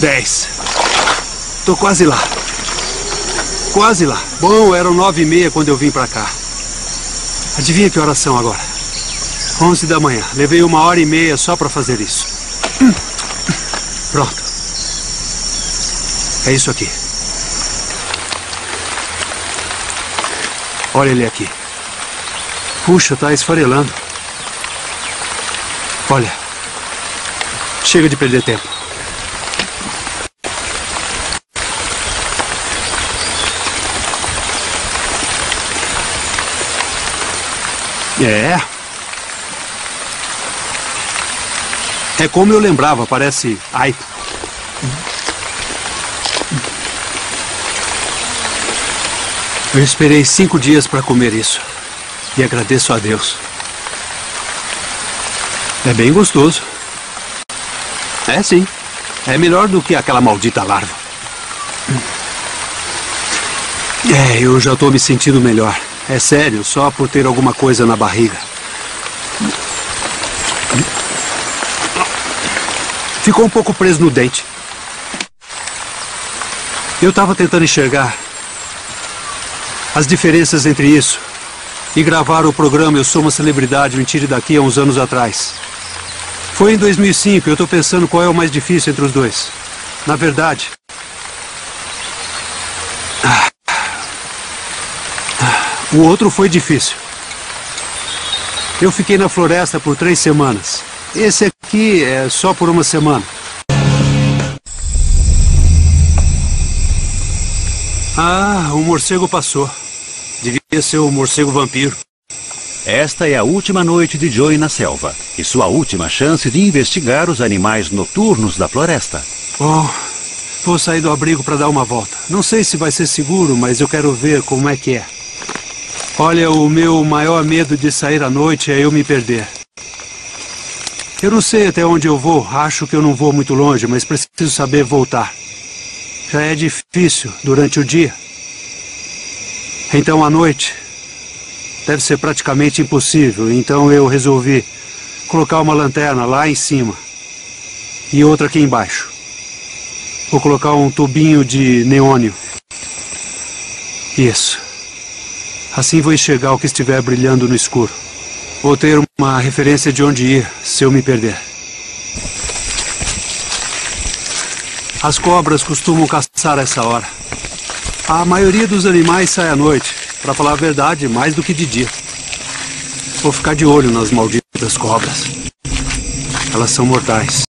10. Tô quase lá. Quase lá. Bom, eram 9h30 quando eu vim pra cá. Adivinha que horas são agora? 11 da manhã. Levei 1h30 só pra fazer isso. Pronto. É isso aqui. Olha ele aqui. Puxa, tá esfarelando. Olha. Chega de perder tempo. É como eu lembrava, parece aipo. Eu esperei 5 dias para comer isso. E agradeço a Deus. É bem gostoso. É sim. É melhor do que aquela maldita larva. Eu já estou me sentindo melhor. É sério, só por ter alguma coisa na barriga. Ficou um pouco preso no dente. Eu estava tentando enxergar as diferenças entre isso e gravar o programa Eu Sou Uma Celebridade, Me Tire Daqui, há uns anos atrás. Foi em 2005, eu estou pensando qual é o mais difícil entre os dois. Na verdade, o outro foi difícil. Eu fiquei na floresta por 3 semanas. Esse aqui é só por 1 semana. O morcego passou. Devia ser o morcego vampiro. Esta é a última noite de Joey na selva e sua última chance de investigar os animais noturnos da floresta. Bom, vou sair do abrigo para dar uma volta. Não sei se vai ser seguro, mas eu quero ver como é que é. Olha, o meu maior medo de sair à noite é eu me perder. Eu não sei até onde eu vou. Acho que eu não vou muito longe, mas preciso saber voltar. Já é difícil durante o dia. Então, à noite, deve ser praticamente impossível. Então eu resolvi colocar uma lanterna lá em cima e outra aqui embaixo. Vou colocar um tubinho de neônio. Isso. Assim vou enxergar o que estiver brilhando no escuro. Vou ter uma referência de onde ir se eu me perder. As cobras costumam caçar a essa hora. A maioria dos animais sai à noite. Para falar a verdade, mais do que de dia. Vou ficar de olho nas malditas cobras. Elas são mortais.